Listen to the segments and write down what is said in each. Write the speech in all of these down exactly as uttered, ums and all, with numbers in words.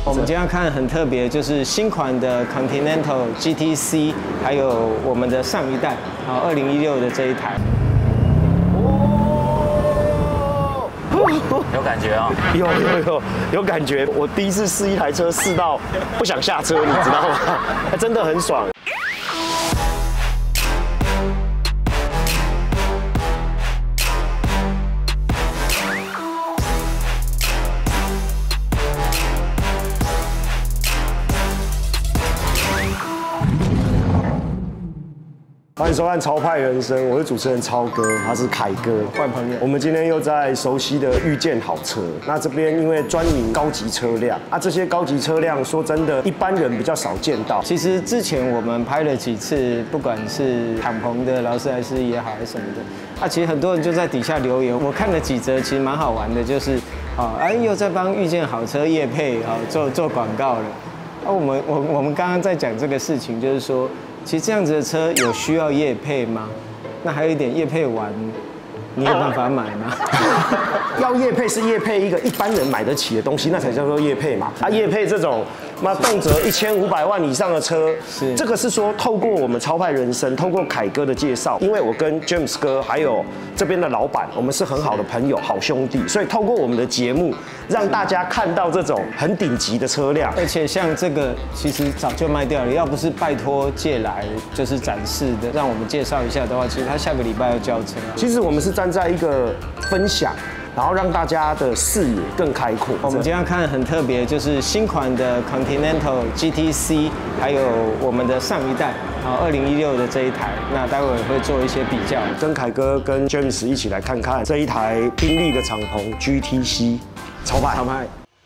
我们今天要看很特别，就是新款的 Continental G T C， 还有我们的上一代，好，二零一六的这一台。 有感觉哦， 有有有有感觉。我第一次试一台车，试到不想下车，你知道吗？真的很爽。欢迎收看《超派人生》，我是主持人超哥，他是凯哥， 坏朋友。 我们今天又在熟悉的遇见好车。那这边因为专营高级车辆啊，这些高级车辆说真的，一般人比较少见到。 其实之前我们拍了几次，不管是敞篷的劳斯莱斯也好，还是什么的，啊，其实很多人就在底下留言，我看了几则，其实蛮好玩的，就是啊，哎，又在帮遇见好车业配啊做做广告了。啊，我们我我们刚刚在讲这个事情，就是说。其实这样子的车有需要业配吗？那还有一点业配完，你有办法买吗？ 要业配是业配一个一般人买得起的东西，那才叫做业配嘛。啊，业配这种妈动辄一千五百万以上的车，是这个是说透过我们超派人生，透过凯哥的介绍，因为我跟 James 哥还有这边的老板，我们是很好的朋友、好兄弟，所以透过我们的节目，让大家看到这种很顶级的车辆。 而且像这个其实早就卖掉了，要不是拜托借来就是展示的，让我们介绍一下的话，其实他下个礼拜要交车。 其实我们是站在一个分享。然后让大家的视野更开阔。 我们今天要看很特别，就是新款的 Continental G T C， 还有我们的上一代，好，二零一六的这一台。那待会儿会做一些比较， 跟凯哥跟 James 一起来看看这一台宾利的敞篷 G T C， 超派。 超派。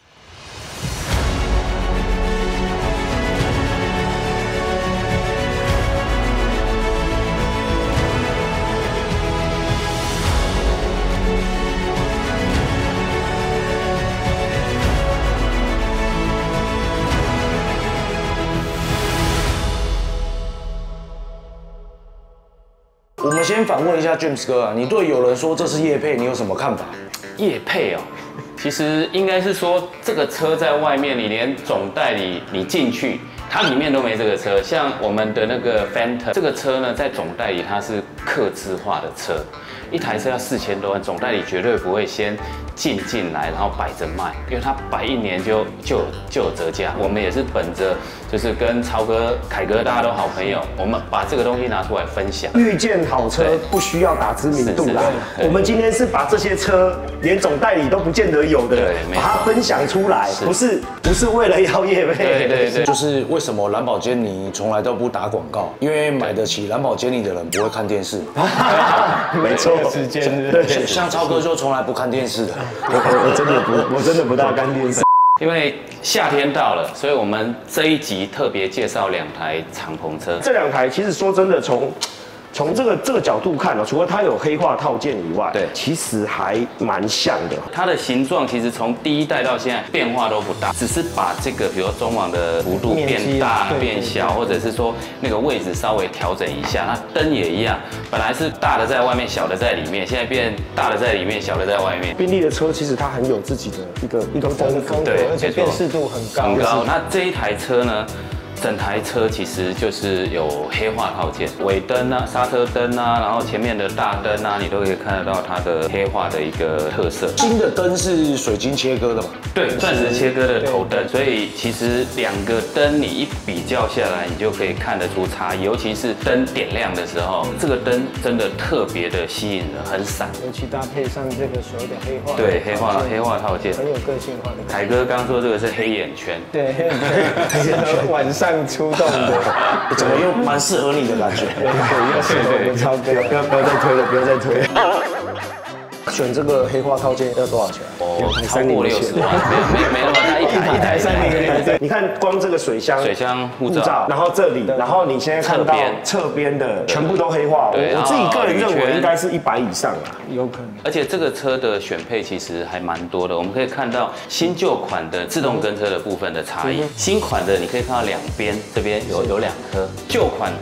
我们先反问一下 James 哥啊，你对有人说这是业配，你有什么看法？ 业配哦，其实应该是说这个车在外面，你连总代理你进去，它里面都没这个车。像我们的那个 Phantom 这个车呢，在总代理它是客制化的车，一台车要四千多万，总代理绝对不会先进进来，然后摆着卖，因为它摆一年就就有就有折价。我们也是本着就是跟超哥、凯哥大家都好朋友，我们把这个东西拿出来分享。 遇见好车不需要打知名度啦，我们今天是把这些车连总代理都不见得有的，把它分享出来，不是不是为了要业配。 对对对， 就是为什么兰博基尼从来都不打广告，因为买得起兰博基尼的人不会看电视。 没错， 时间对，像超哥就从来不看电视的。 我我我真的不，我真的不大看电视。 因为夏天到了，所以我们这一集特别介绍两台敞篷车。 这两台其实说真的，从从这个这个角度看呢，除了它有黑化套件以外，对，其实还蛮像的。 它的形状其实从第一代到现在变化都不大，只是把这个比如中网的幅度变大、变小，或者是说那个位置稍微调整一下。那灯也一样，本来是大的在外面，小的在里面，现在变大的在里面，小的在外面。 宾利的车其实它很有自己的一个一个风格， 对， 而且辨识度很高。 很高。那这一台车呢？整台车其实就是有黑化套件，尾灯啊、刹车灯啊，然后前面的大灯啊，你都可以看得到它的黑化的一个特色。 新的灯是水晶切割的嘛？ 对，钻石切割的头灯，所以其实两个灯你一比较下来，你就可以看得出差异。尤其是灯点亮的时候，这个灯真的特别的吸引人，很闪。 尤其搭配上这个所谓的黑化， 对，黑化黑化套件， 很有个性化的。 凯哥刚说这个是黑眼圈， 对，黑眼圈，晚上出动的， 怎么又蛮适合你的感觉？ 对，又适合我们超哥， 不要不要再推了，不要再推了。选这个黑化套件要多少钱？ 哦，超过六十万，没有没有没那么大，一台一台三零零。 你看光这个水箱、 水箱护照， 然后这里，然后你现在看到侧边的全部都黑化，我我自己个人认为应该是一百以上啊， 有可能。 而且这个车的选配其实还蛮多的，我们可以看到新旧款的自动跟车的部分的差异。新款的你可以看到两边这边有有两颗，旧款的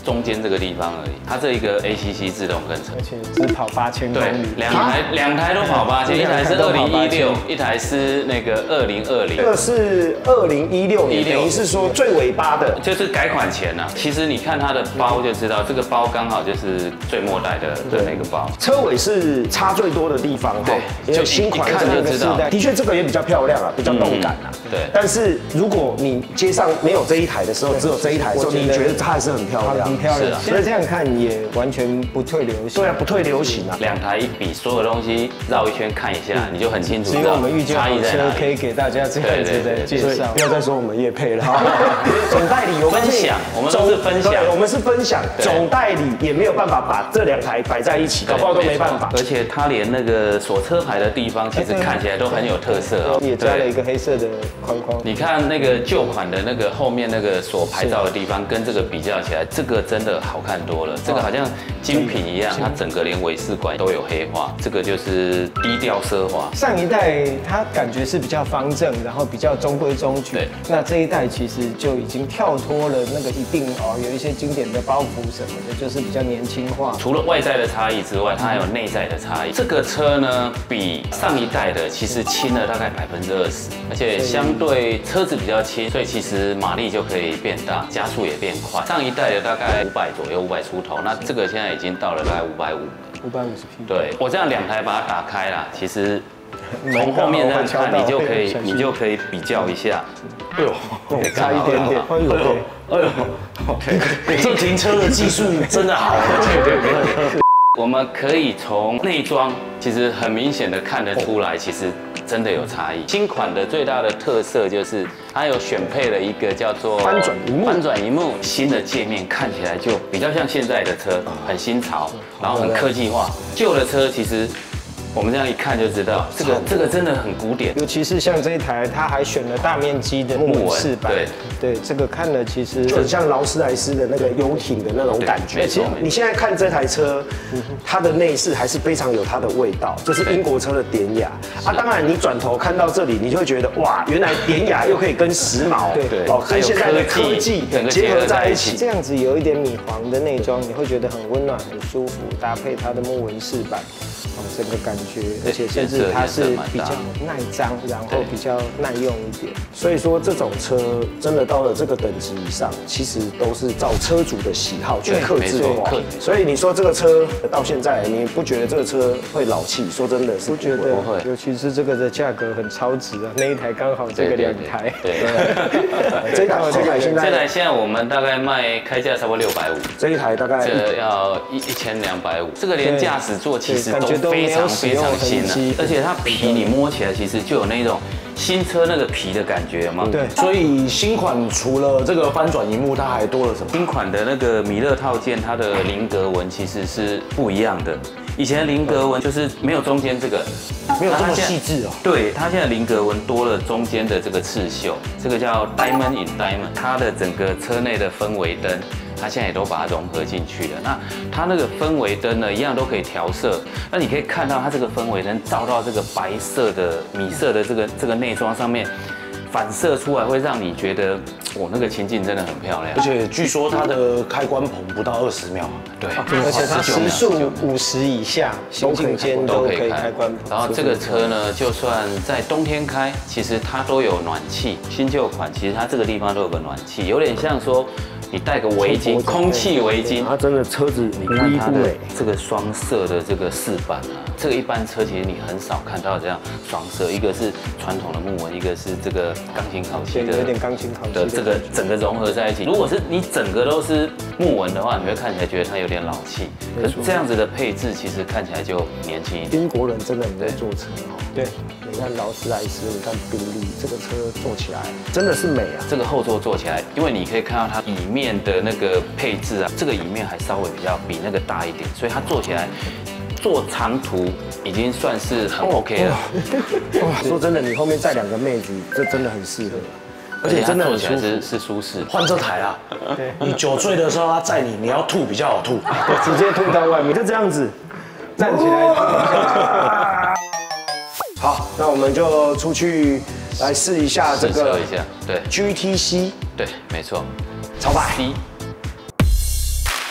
中间这个地方而已。它这一个 A C C 自动跟车， 而且只跑八千公对， 里， 两台两台都跑八千，一台是二零一六，一台是那个二零二零。 这个是二零一六年，等于是说最尾巴的， 就是改款前呐、啊。其实你看它的包就知道，这个包刚好就是最末代的的那个包。 车尾是差最多的地方， 对， 就新款一看就知道。 的确，这个也比较漂亮啊，比较动感啊。 对。 但是如果你街上没有这一台的时候，只有这一台的时候，你觉得它还是很漂亮， 很漂亮。 是啊。 所以这样看也完全不退流行。 对啊，不退流行啊。 两台一比，所有东西绕一圈看一下，你就很清楚知道我们遇见好车可以给大家这样子的介绍。 不要再说我们业配了。总代理有分享，我们都是分享， 我们是分享。总代理也没有办法把这两台摆在一起，搞不好都没办法。 而且它连那个锁车牌的地方，其实看起来都很有特色哦。 也加了一个黑色的框框。 你看那个旧款的那个后面那个锁牌照的地方，跟这个比较起来，这个真的好看多了。这个好像精品一样，它整个连尾饰管都有黑化，这个就是低调奢华。 上一代它感觉是比较方正，然后比较中规中矩。 对。 那这一代其实就已经跳脱了那个一定哦，有一些经典的包袱什么的，就是比较年轻化。 除了外在的差异之外，它还有内在的差异。这个车呢，比上一代的其实轻了大概百分之二十，而且相对车子比较轻，所以其实马力就可以变大，加速也变快。上一代的大概五百左右，五百出头，那这个现在已经到了大概五百五。 五百五十匹。 对，我这样两台把它打开啦，其实从后面这样看，你就可以你就可以比较一下。 哎呦， 差一点点。哎呦， 哎呦 ，OK， 这停车的技术真的好。 对对对。我们可以从内装，其实很明显的看得出来，其实真的有差异。新款的最大的特色就是它有选配了一个叫做翻转萤幕， 翻转萤幕，新的界面看起来就比较像现在的车，很新潮，然后很科技化。旧的车其实我们这样一看就知道，这个这个真的很古典， 尤其是像这一台，它还选了大面积的木纹饰板，对对，这个看了其实就很像劳斯莱斯的那个游艇的那种感觉。其实你现在看这台车，它的内饰还是非常有它的味道，就是英国车的典雅啊。当然，你转头看到这里，你就会觉得哇，原来典雅又可以跟时髦， 对对，哦，跟现在的科技结合在一起， 这样子有一点米黄的内装，你会觉得很温暖、很舒服，搭配它的木纹饰板。哦，整个感觉，而且甚至它是比较耐脏，然后比较耐用一点。 所以说，这种车真的到了这个等级以上，其实都是照车主的喜好去客制化。所以你说这个车到现在，你不觉得这个车会老气？说真的是不觉得，不会。尤其是这个的价格很超值啊，那一台刚好这个两台。 对。 这台这台现在， 这台现在我们大概卖开价差不多六百五， 这一台大概这要一一千两百五。这个连驾驶座其实都非常非常新啊，而且它皮你摸起来其实就有那种新车那个皮的感觉嘛。 对，所以新款除了这个翻转萤幕，它还多了什么？ 新款的那个米勒套件，它的菱格纹其实是不一样的。以前的菱格纹就是没有中间这个， 没有这么细致哦。 对，它现在菱格纹多了中间的这个刺绣，这个叫 Diamond in Diamond。它的整个车内的氛围灯，它现在也都把它融合进去了。那它那个氛围灯呢，一样都可以调色。那你可以看到它这个氛围灯照到这个白色的米色的这个这个内装上面，反射出来会让你觉得，我那个情境真的很漂亮。 而且据说它的开关棚不到二十秒， 对， 而且它时速五十以下，行进间都可以开关棚。 然后这个车呢，就算在冬天开，其实它都有暖气。新旧款其实它这个地方都有个暖气，有点像说。你戴个围巾，空气围巾， 它真的车子， 你看它的这个双色的这个饰板啊，这个一般车其实你很少看到这样双色，一个是传统的木纹，一个是这个钢琴烤漆的， 有点钢琴烤漆的这个整个融合在一起。如果是你整个都是木纹的话，你会看起来觉得它有点老气，可是这样子的配置其实看起来就年轻一点。 英国人真的很会做车哦， 对。 你看劳斯莱斯，你看宾利，这个车做起来真的是美啊！ 这个后座做起来，因为你可以看到它椅面的那个配置啊，这个椅面还稍微比较比那个大一点，所以它坐起来坐长途已经算是很 OK 了。 哇，说真的，你后面载两个妹子，这真的很适合， 而且真的坐起来是是舒适。 换这台啊，你酒醉的时候他载你，你要吐比较好吐， 直接吐到外面，就这样子站起来。好，那我们就出去来试一下这个一下，对 G T C， 对，没错， 潮牌。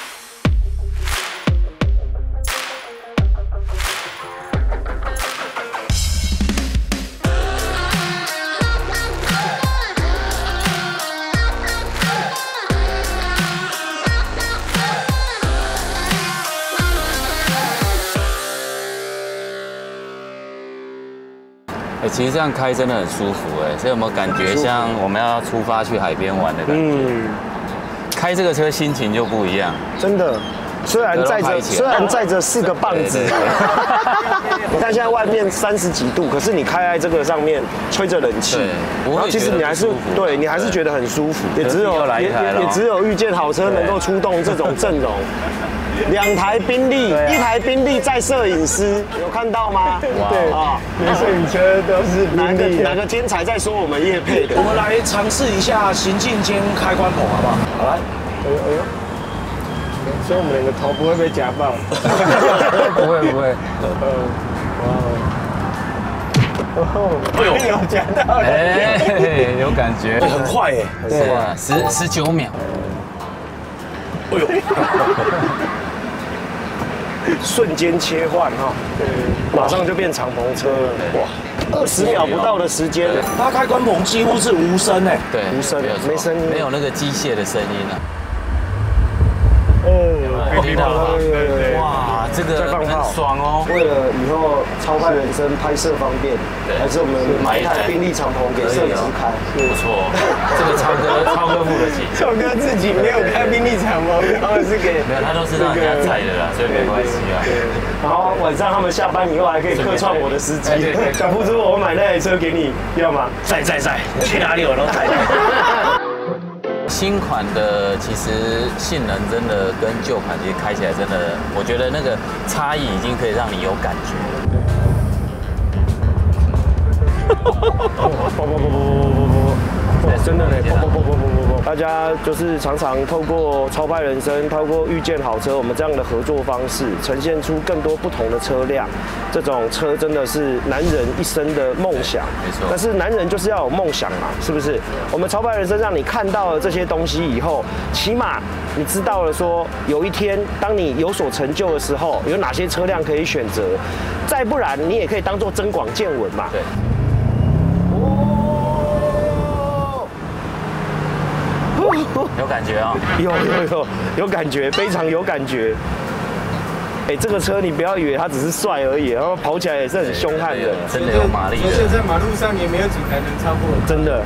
哎，其实这样开真的很舒服哎，所以有没有感觉像我们要出发去海边玩的感觉？嗯，开这个车心情就不一样， 真的。虽然载着虽然载着四个棒子，你看现在外面三十几度，可是你开在这个上面吹着冷气，然后其实你还是对你还是觉得很舒服。也只有也也只有遇见好车能够出动这种阵容。两台宾利，一台宾利载摄影师，有看到吗？ 对啊，连摄影车都是哪个哪个天才在说我们业配的？ 我们来尝试一下行进间开关棚，好不好？好来， 哎呦哎呦。所以我们两个头不会被夹爆，不会不会，嗯，哇哦，哎呦，有夹到， 哎，有感觉， 很快哎， 对啊，十十九秒， 哎呦， 瞬间切换哈，马上就变敞篷车了，哇，二十秒不到的时间， 它开关棚几乎是无声哎， 对， 无声，没声音， 没有那个机械的声音啊。 哦， 听到了，哇，这个很爽哦。 为了以后超派人生拍摄方便，还是我们买一台宾利敞篷给摄影师开， 不错。这个超哥，超哥付得起。 超哥自己没有开宾利敞篷，然后是给没有，他都是让人家载的啦，所以没关系啊。 然后晚上他们下班以后还可以客串我的司机。小付诸，我买那台车给你，要吗？ 在在在，去哪里我都载。 新款的其实性能真的跟旧款其实开起来真的，我觉得那个差异已经可以让你有感觉了。 不不不不不不不，真的嘞！不不不不不不，大家就是常常透过超派人生，透过遇见好车，我们这样的合作方式，呈现出更多不同的车辆。这种车真的是男人一生的梦想， 没错。 但是男人就是要有梦想嘛，是不是？我们超派人生让你看到了这些东西以后，起码你知道了说，有一天当你有所成就的时候，有哪些车辆可以选择。再不然，你也可以当做增广见闻嘛。 对。有感觉啊、哦， 有有有有感觉，非常有感觉。哎，这个车你不要以为它只是帅而已，然后跑起来也是很凶悍的， 真的有马力的。 而且在马路上也没有几台能超过， 真的。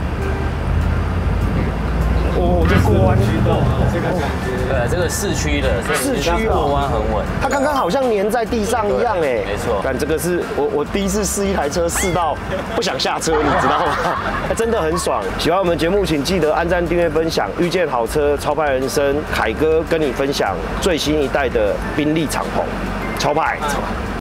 哦，这过弯驱动， 这个感觉。 对，这个市区的， 市区啊， 过弯很稳。 它刚刚好像粘在地上一样哎， 没错。 但这个是我我第一次试一台车，试到不想下车，你知道吗？真的很爽。喜欢我们节目，请记得按赞、订阅、分享。遇见好车，超派人生，凯哥跟你分享最新一代的宾利敞篷，超派。